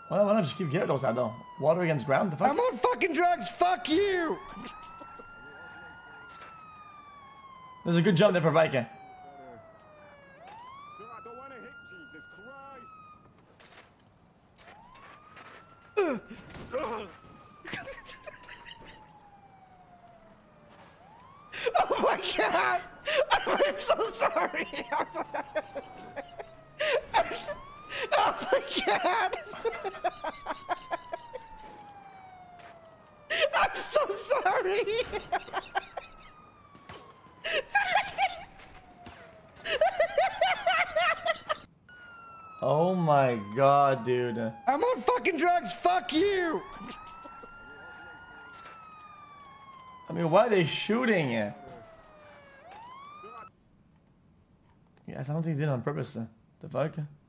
Why not just keep Gyarados out though? Water against ground? The fuck? I'm on fucking drugs. Fuck you. There's a good jump there for Viking. I don't want to hit Jesus Christ. Oh my god! I'm so sorry! Oh my god! I'm so sorry! Oh my god, dude. I'm on fucking drugs, fuck you! I mean, why are they shooting it? Yes, I don't think they did it on purpose. The fuck?